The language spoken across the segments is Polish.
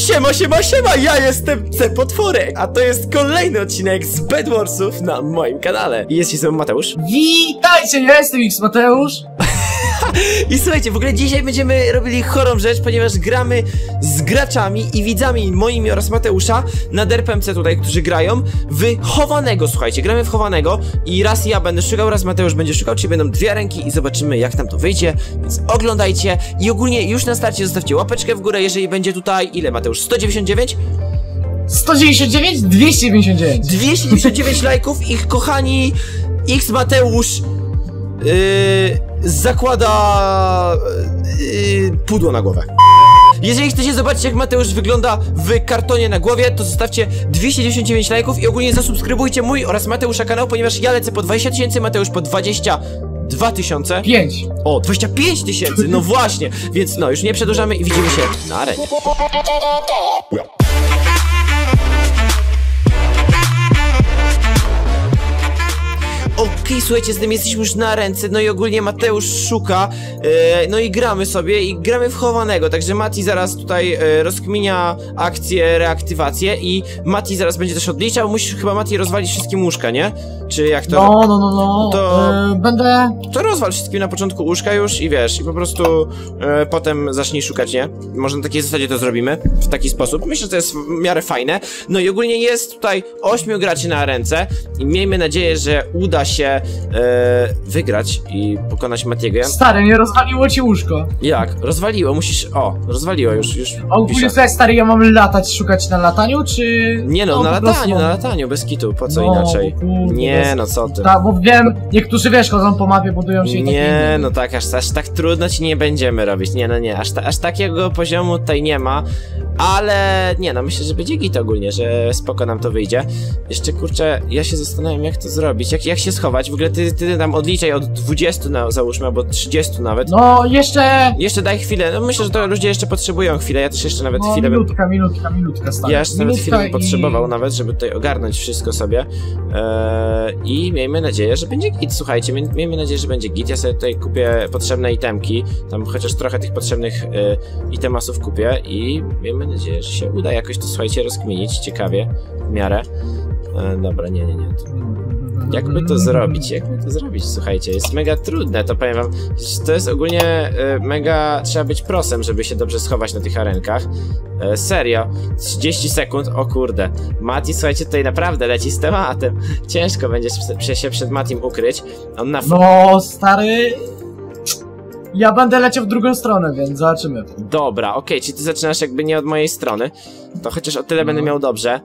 Siema, ja jestem C-Potworek, a to jest kolejny odcinek z Bed Warsów na moim kanale. I jest się ze mną Mateusz. Witajcie, ja jestem X Mateusz. I słuchajcie, w ogóle dzisiaj będziemy robili chorą rzecz, ponieważ gramy z graczami i widzami moimi oraz Mateusza na DRPMC tutaj, którzy grają w chowanego, słuchajcie, gramy w chowanego i raz ja będę szukał, raz Mateusz będzie szukał, czyli będą dwie ręki i zobaczymy jak nam to wyjdzie, więc oglądajcie i ogólnie już na starcie zostawcie łapeczkę w górę, jeżeli będzie tutaj, ile Mateusz, 199? 199? 299. 299 lajków i kochani X Mateusz zakłada pudło na głowę. Jeżeli chcecie zobaczyć jak Mateusz wygląda w kartonie na głowie, to zostawcie 299 lajków i ogólnie zasubskrybujcie mój oraz Mateusza kanał, ponieważ ja lecę po 20 000, Mateusz po 22 000. 5. O, 25 000, no właśnie. Więc no, już nie przedłużamy i widzimy się na arenie. Okej, słuchajcie, z tym jesteśmy już na ręce, no i ogólnie Mateusz szuka, no i gramy sobie i gramy w chowanego, także Mati zaraz tutaj rozkminia akcję, reaktywację i Mati zaraz będzie też odliczał, musisz chyba Mati rozwalić wszystkim łóżka, nie? Czy jak to? No, to będę... To rozwal wszystkim na początku łóżka już i wiesz, i po prostu potem zacznij szukać, nie? Może na takiej zasadzie to zrobimy, w taki sposób, myślę, że to jest w miarę fajne. No i ogólnie jest tutaj 8 graczy na ręce i miejmy nadzieję, że uda się wygrać i pokonać Matiego. Stary, nie rozwaliło ci łóżko. Jak? Rozwaliło, musisz... O, rozwaliło już Ogólnie co, stary, ja mam latać, szukać na lataniu, czy... Nie no, na lataniu, bez kitu, po co inaczej? Kurde, nie, no co ty? Tak, bo wiem, niektórzy wiesz, chodzą po mapie, budują się i takie... Nie, no tak, aż tak trudno ci nie będziemy robić, nie, no nie, aż takiego poziomu tutaj nie ma, ale nie, no myślę, że będzie git ogólnie, że spoko nam to wyjdzie. Jeszcze kurczę, ja się zastanawiam jak to zrobić, jak się schować, w ogóle ty tam odliczaj od 20 załóżmy, albo 30 nawet. No, jeszcze daj chwilę, no myślę, że to ludzie jeszcze potrzebują chwilę, ja też jeszcze nawet no, chwilę minutka, stary. Ja jeszcze nawet chwilę bym potrzebował nawet, żeby tutaj ogarnąć wszystko sobie i miejmy nadzieję, że będzie git, słuchajcie, miejmy nadzieję, że będzie git, ja sobie tutaj kupię potrzebne itemki, tam chociaż trochę tych potrzebnych itemasów kupię i miejmy nadzieję, że się uda jakoś to, słuchajcie, rozkminić ciekawie, w miarę. Dobra, nie. Jakby to zrobić, słuchajcie, jest mega trudne, to powiem wam, to jest ogólnie mega, trzeba być prosem, żeby się dobrze schować na tych arenkach, serio, 30 sekund, o kurde, Mati, słuchajcie, tutaj naprawdę leci z tematem, ciężko będzie się przed Matim ukryć, on na... No, stary... Ja będę leciał w drugą stronę, więc zobaczymy. Dobra, okej, czyli ty zaczynasz jakby nie od mojej strony, to chociaż o tyle będę miał dobrze,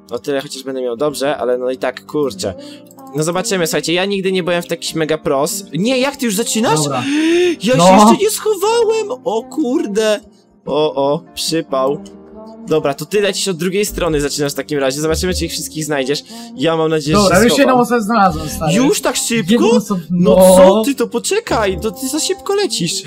ale no i tak, kurczę. No zobaczymy, słuchajcie, ja nigdy nie byłem w takiś mega pros. Nie, jak ty już zaczynasz? Dobra. Ja się jeszcze nie schowałem! O kurde! Przypał. Dobra, to ty lecisz od drugiej strony, zaczynasz w takim razie. Zobaczymy, czy ich wszystkich znajdziesz. Ja mam nadzieję, że się już jedną schowam. osobę znalazłem, stary. Już tak szybko? No co ty, to poczekaj, to ty za szybko lecisz.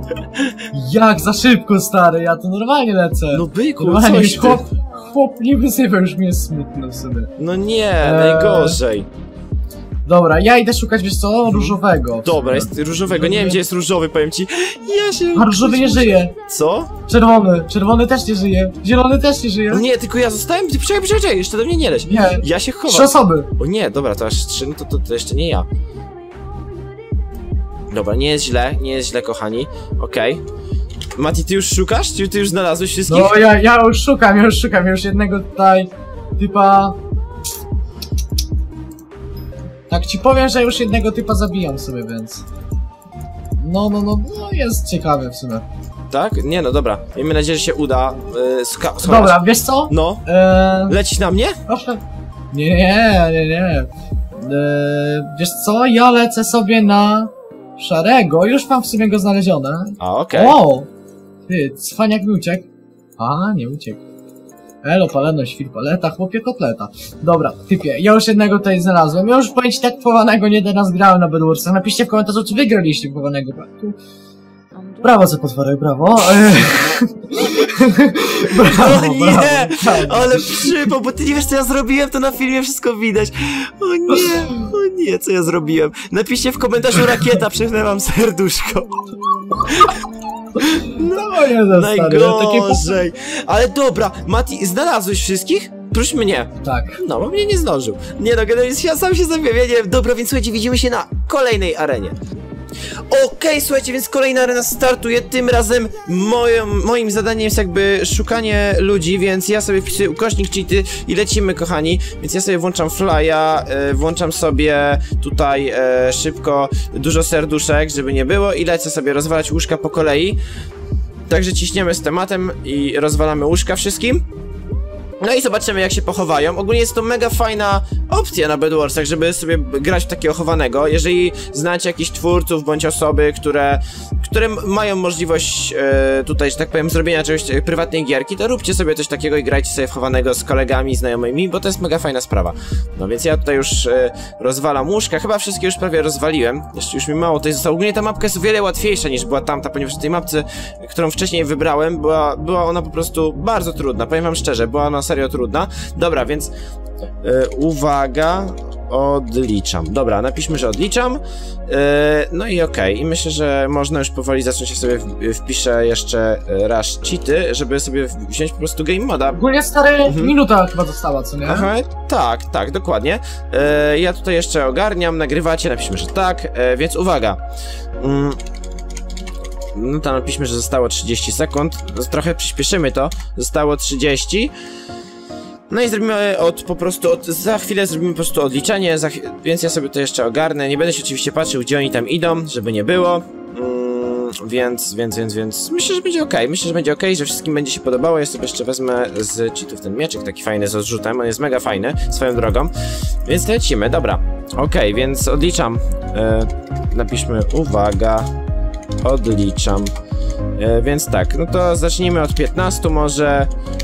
Jak za szybko, stary, ja to normalnie lecę. No byku, normalnie, coś ty. Chłop nie wysypał, już mi jest smutno w sobie. No nie, najgorzej. Dobra, ja idę szukać, wiesz co, różowego. Dobra, jest różowego, nie wiem gdzie jest różowy, powiem ci. A różowy nie żyje. Co? Czerwony też nie żyje. Zielony też nie żyje. No nie, tylko ja zostałem, poczekaj, jeszcze do mnie nie leć. Nie. Ja się chowam. 3 osoby. O nie, dobra, to aż 3, no to jeszcze nie ja. Dobra, nie jest źle, kochani. Okej. Mati, ty już szukasz? Ty już znalazłeś wszystkich? No ja już szukam, już jednego tutaj typa... Tak ci powiem, że już jednego typa zabijam sobie, więc... No, jest ciekawe w sumie. Tak? Nie no, dobra. Miejmy nadzieję, że się uda schować. Dobra, wiesz co? No. Lecisz na mnie? Proszę. Nie. Wiesz co? Ja lecę sobie na szarego, już mam w sumie go znalezione. A, okej. O! Ty, cwaniak mi uciekł. A, nie uciekł. Elo, paleno, świr, paleta, chłopie, kotleta. Dobra, typie, ja już jednego tutaj znalazłem. Ja już powiem ci tak chowanego nie teraz grałem na Bed Warsach. Napiszcie w komentarzu, czy wygraliście chowanego. Brawo, C-Potworek, brawo. Brawo, nie! Ale przypał, bo ty nie wiesz co ja zrobiłem, to na filmie wszystko widać. O nie, co ja zrobiłem. Napiszcie w komentarzu rakieta, przypnę wam serduszko. No nie za stary, najgorzej. Ale dobra, Mati, znalazłeś wszystkich? Prócz mnie. Tak. No, bo mnie nie zdążył. Nie no, ja sam się zabawiam. Dobra, więc słuchajcie, widzimy się na kolejnej arenie. Okej, słuchajcie, więc kolejna arena startuje. Tym razem moim zadaniem jest jakby szukanie ludzi, więc ja sobie wpisuję ukośnik cheaty i lecimy, kochani. Więc ja sobie włączam flya, włączam sobie tutaj szybko dużo serduszek, żeby nie było, i lecę sobie rozwalać łóżka po kolei. Także ciśniemy z tematem i rozwalamy łóżka wszystkim. No i zobaczymy, jak się pochowają. Ogólnie jest to mega fajna opcja na Bedwarsach, żeby sobie grać w takiego chowanego. Jeżeli znacie jakichś twórców bądź osoby, które mają możliwość tutaj, że tak powiem, zrobienia czegoś prywatnej gierki, to róbcie sobie coś takiego i grajcie sobie w chowanego z kolegami, znajomymi, bo to jest mega fajna sprawa. No więc ja tutaj już rozwalam łóżka. Chyba wszystkie już prawie rozwaliłem. Jeszcze już mi mało tutaj zostało. Ogólnie ta mapka jest o wiele łatwiejsza niż była tamta, ponieważ w tej mapce, którą wcześniej wybrałem, była ona po prostu bardzo trudna. Powiem wam szczerze, była ona serio trudna. Dobra, więc uwaga, odliczam. Dobra, napiszmy, że odliczam. No i okej. I myślę, że można już powoli zacząć. Ja sobie wpiszę jeszcze raz cheaty, żeby sobie wziąć po prostu game moda. Ogólnie stary, minuta chyba została, co nie? Aha, tak, dokładnie. Ja tutaj jeszcze ogarniam, nagrywacie, napiszmy, że tak, więc uwaga. No tam napiszmy, że zostało 30 sekund. Trochę przyspieszymy to. Zostało 30. No i zrobimy za chwilę zrobimy po prostu odliczenie, więc ja sobie to jeszcze ogarnę. Nie będę się oczywiście patrzył, gdzie oni tam idą, żeby nie było. Więc myślę, że będzie okej. Myślę, że będzie okej, że wszystkim będzie się podobało. Ja sobie jeszcze wezmę z cheatów ten mieczyk taki fajny z odrzutem. On jest mega fajny, swoją drogą. Więc lecimy, dobra. Okej, więc odliczam. Napiszmy, uwaga, odliczam. Więc tak, no to zacznijmy od 15 może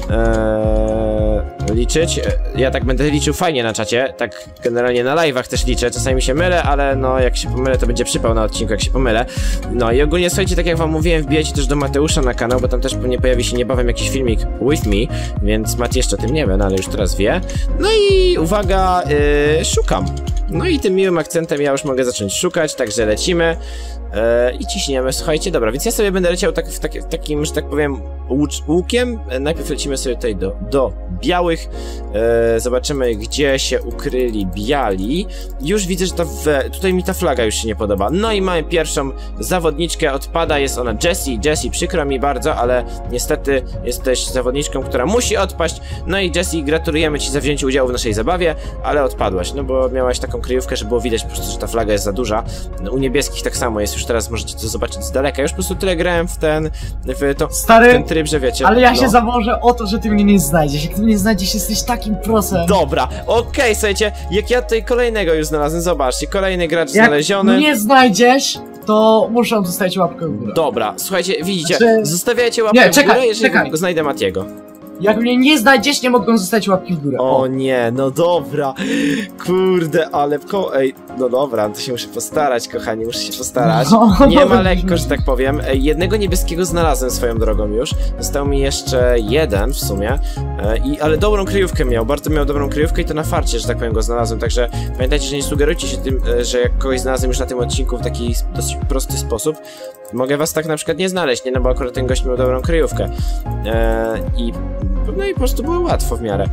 liczyć. Ja tak będę liczył fajnie na czacie, tak generalnie na live'ach też liczę, czasami się mylę, ale no jak się pomylę, to będzie przypał na odcinku, jak się pomylę. No i ogólnie słuchajcie, tak jak wam mówiłem, wbijajcie też do Mateusza na kanał, bo tam też pewnie pojawi się niebawem jakiś filmik with me, więc Mati jeszcze o tym nie wie, no ale już teraz wie. No i uwaga, szukam. No i tym miłym akcentem ja już mogę zacząć szukać, także lecimy. I ciśniemy, słuchajcie, dobra, więc ja sobie będę leciał takim, że tak powiem, łukiem. Najpierw lecimy sobie tutaj do białych. Zobaczymy, gdzie się ukryli biali. Już widzę, że tutaj mi ta flaga już się nie podoba. No i mamy pierwszą zawodniczkę, odpada, jest ona Jessie. Jessie, przykro mi bardzo, ale niestety jesteś zawodniczką, która musi odpaść. No i Jessie, gratulujemy ci za wzięcie udziału w naszej zabawie, ale odpadłaś, no bo miałaś taką kryjówkę, że było widać po prostu, że ta flaga jest za duża. U niebieskich tak samo jest, już teraz możecie to zobaczyć z daleka. Już po prostu tyle grałem w ten tryb, że wiecie. Ale ja się założę o to, że ty mnie nie znajdziesz. Jak ty mnie znajdziesz, jesteś takim prosem. Dobra, okej, słuchajcie, jak ja tutaj kolejnego już znalazłem, zobaczcie, kolejny gracz znaleziony. Jak nie znajdziesz, to muszę zostawić łapkę w górę. Dobra, słuchajcie, widzicie, zostawiajcie łapkę w górę, jeżeli znajdę Matiego. Jak mnie nie znajdziesz, nie mogą zostać łapki w górę. O nie, no dobra. Kurde, ale ej, no dobra, to się muszę postarać, kochani, muszę się postarać. Nie ma lekko, że tak powiem. Jednego niebieskiego znalazłem swoją drogą już. Został mi jeszcze jeden w sumie. Ale dobrą kryjówkę miał, bardzo miał dobrą kryjówkę i to na farcie, że tak powiem, go znalazłem. Także pamiętajcie, że nie sugerujcie się tym, że jak kogoś znalazłem już na tym odcinku w taki dosyć prosty sposób, mogę was tak na przykład nie znaleźć, nie? No bo akurat ten gość miał dobrą kryjówkę. No i po prostu było łatwo w miarę.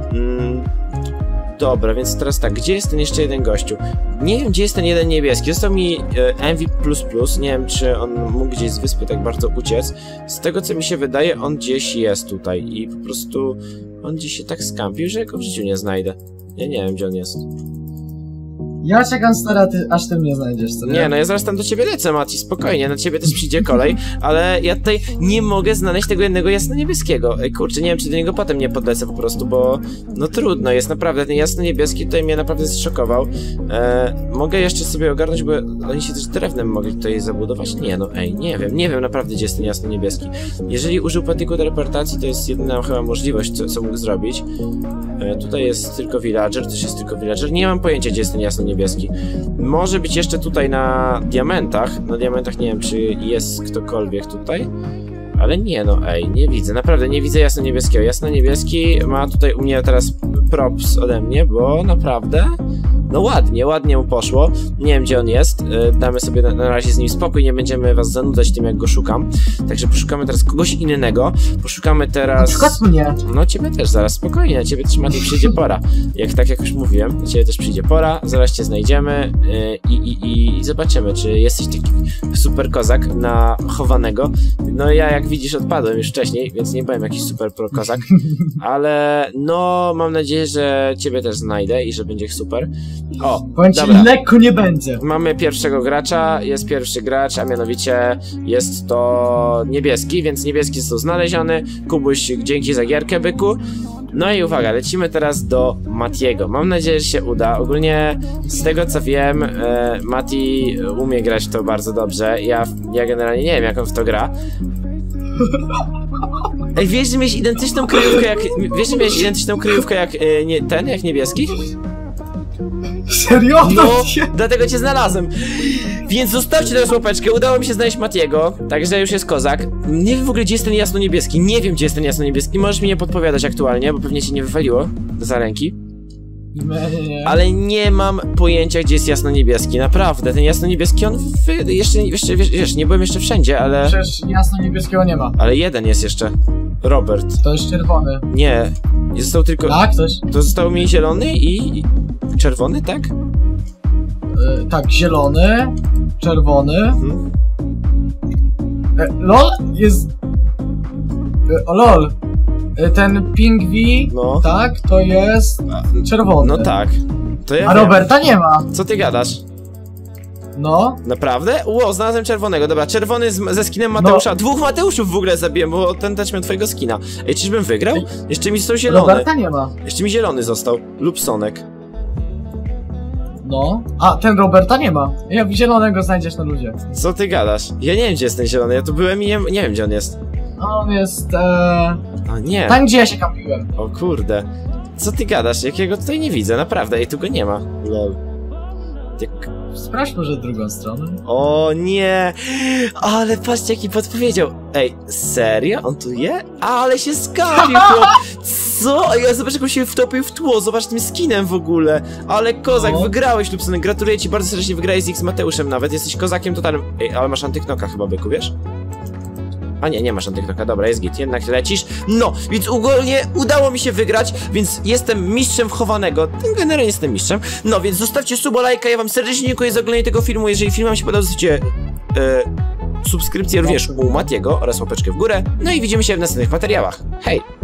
Dobra, więc teraz tak, gdzie jest ten jeszcze jeden gościu? Nie wiem, gdzie jest ten jeden niebieski. Został mi Envy++, nie wiem, czy on mógł gdzieś z wyspy tak bardzo uciec. Z tego, co mi się wydaje, on gdzieś jest tutaj i po prostu on gdzieś się tak skampił, że go w życiu nie znajdę. Ja nie wiem, gdzie on jest. Ja czekam, stara, aż ty mnie znajdziesz, co nie? Nie, no ja zaraz tam do ciebie lecę, Mati, spokojnie, na ciebie też przyjdzie kolej, ale ja tutaj nie mogę znaleźć tego jednego jasno-niebieskiego. Ej, kurczę, nie wiem, czy do niego potem nie podlecę po prostu, bo no trudno jest, naprawdę, ten jasno-niebieski tutaj mnie naprawdę zszokował. Mogę jeszcze sobie ogarnąć, bo oni się też drewnem mogli tutaj zabudować? Nie, no ej, nie wiem naprawdę, gdzie jest ten jasno-niebieski. Jeżeli użył patyku teleportacji, to jest jedyna chyba możliwość, co mógł zrobić. Tutaj jest tylko villager, też jest tylko villager, nie mam pojęcia, gdzie jest ten jasno-niebieski. Może być jeszcze tutaj na diamentach. Na diamentach nie wiem, czy jest ktokolwiek tutaj. Ale nie, no ej, nie widzę. Naprawdę nie widzę jasno-niebieskiego. Jasno-niebieski ma tutaj u mnie teraz props ode mnie, bo naprawdę No ładnie mu poszło. Nie wiem, gdzie on jest. Damy sobie na razie z nim spokój, nie będziemy was zanudzać tym, jak go szukam. Także poszukamy teraz kogoś innego. Poszukamy teraz... Na przykład mnie. No ciebie też zaraz, spokojnie, na ciebie też, Mati, przyjdzie pora. Jak już mówiłem, na ciebie też przyjdzie pora, zaraz cię znajdziemy i zobaczymy, czy jesteś taki super kozak na chowanego. No ja, jak widzisz, odpadłem już wcześniej, więc nie byłem jakiś super pro kozak, ale no mam nadzieję, że ciebie też znajdę i że będzie super. O, Powiem ci, dobra. lekko nie będzie. Mamy pierwszego gracza, jest pierwszy gracz, a mianowicie jest to niebieski, więc niebieski został znaleziony. Kubuś, dzięki za gierkę, byku. No i uwaga, lecimy teraz do Matiego. Mam nadzieję, że się uda. Ogólnie z tego co wiem, Mati umie grać w to bardzo dobrze. Ja generalnie nie wiem, jak on w to gra. Ej, wiesz, że miałeś identyczną kryjówkę jak... Wiesz, że miałeś identyczną kryjówkę jak jak niebieski? Serio? No, dlatego cię znalazłem. Więc zostawcie teraz łapeczkę, udało mi się znaleźć Matiego, także już jest kozak. Nie wiem w ogóle, gdzie jest ten jasno-niebieski, nie wiem, gdzie jest ten jasno-niebieski, możesz mi nie podpowiadać aktualnie, bo pewnie cię nie wywaliło za ręki. Nie. Ale nie mam pojęcia, gdzie jest jasno-niebieski, naprawdę, ten jasno-niebieski, on jeszcze, wiesz, nie byłem jeszcze wszędzie, ale... Przecież jasno niebieskiego nie ma. Ale jeden jest jeszcze, Robert. To jest czerwony. Nie, został tylko... Tak, coś? To został mi zielony i... czerwony, tak? Tak, zielony, czerwony. Mhm. LOL jest... O LOL. Ten pingwi, No. tak, to jest czerwony. No tak. To ja A wiem. Roberta nie ma. Co ty gadasz? No. Naprawdę? Ło, znalazłem czerwonego. Dobra, czerwony ze skinem Mateusza. No. Dwóch Mateuszów w ogóle zabiłem, bo ten też miał twojego skina. Ej, czyżbym wygrał? Jeszcze mi został zielony. Roberta nie ma. Jeszcze mi zielony został. Lub Sonek. No. A, ten Roberta nie ma. Jak zielonego znajdziesz na ludzie. Co ty gadasz? Ja nie wiem, gdzie jest ten zielony. Ja tu byłem i nie wiem, gdzie on jest. On jest, O nie. tam gdzie ja się kampiłem. O kurde. Co ty gadasz? Jakiego tutaj nie widzę, naprawdę. Ej, tu go nie ma. Lol. Sprawdź może drugą stronę. O nie! Ale patrzcie, jaki podpowiedział. Ej, serio? On tu je? Ale się skapił, chłop! Co? Ja zobacz, jak on się wtopił w tło. Zobacz tym skinem w ogóle. Ale kozak, No. wygrałeś, Lubsonek. Gratuluję ci bardzo serdecznie, wygrałeś z X Mateuszem nawet. Jesteś kozakiem totalnym. Ej, ale masz antyknoka chyba, byku, wiesz? A nie, nie masz antyknoka, dobra, jest git, jednak lecisz. No, więc ogólnie udało mi się wygrać, więc jestem mistrzem chowanego. Generalnie jestem mistrzem. No, więc zostawcie suba, lajka, ja wam serdecznie dziękuję za oglądanie tego filmu. Jeżeli film wam się podobał, zostawcie subskrypcję również u Matiego oraz łapeczkę w górę. No i widzimy się w następnych materiałach. Hej!